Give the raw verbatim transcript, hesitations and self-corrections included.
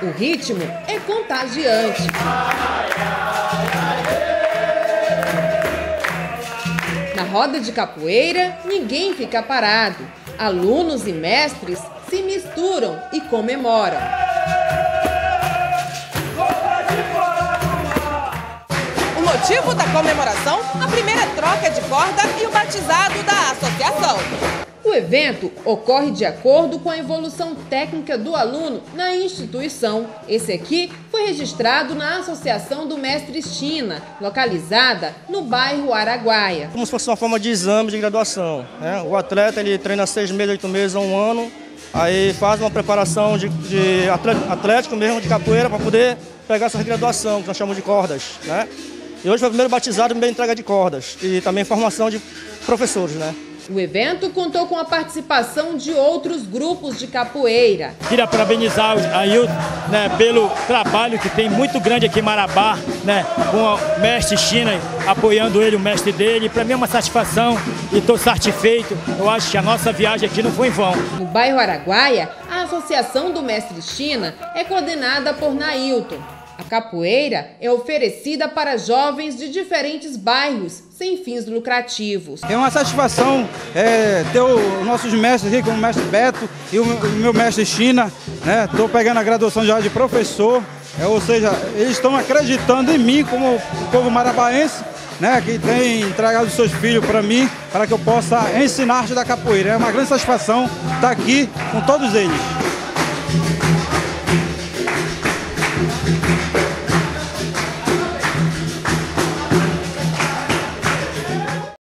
O ritmo é contagiante. Na roda de capoeira, ninguém fica parado. Alunos e mestres se misturam e comemoram. O motivo da comemoração, a primeira troca de corda e o batizado da associação. O evento ocorre de acordo com a evolução técnica do aluno na instituição. Esse aqui foi registrado na Associação do Mestre China, localizada no bairro Araguaia. Como se fosse uma forma de exame de graduação, né? O atleta ele treina seis meses, oito meses, um ano, aí faz uma preparação de, de atlético mesmo, de capoeira, para poder pegar essa graduação, que nós chamamos de cordas, né? E hoje foi o primeiro batizado, a primeira entrega de cordas e também formação de professores, né? O evento contou com a participação de outros grupos de capoeira. Queria parabenizar o Ailton, né, pelo trabalho que tem muito grande aqui em Marabá, né, com o mestre China apoiando ele, o mestre dele. Para mim é uma satisfação e estou satisfeito. Eu acho que a nossa viagem aqui não foi em vão. No bairro Araguaia, a Associação do Mestre China é coordenada por Nailton. A capoeira é oferecida para jovens de diferentes bairros, sem fins lucrativos. É uma satisfação é, ter os nossos mestres aqui, como o mestre Beto e o meu, o meu mestre China. Estou né? pegando a graduação já de professor, é, ou seja, eles estão acreditando em mim como o povo marabaense, né, que tem entregado seus filhos para mim, para que eu possa ensinar a arte da capoeira. É uma grande satisfação estar aqui com todos eles.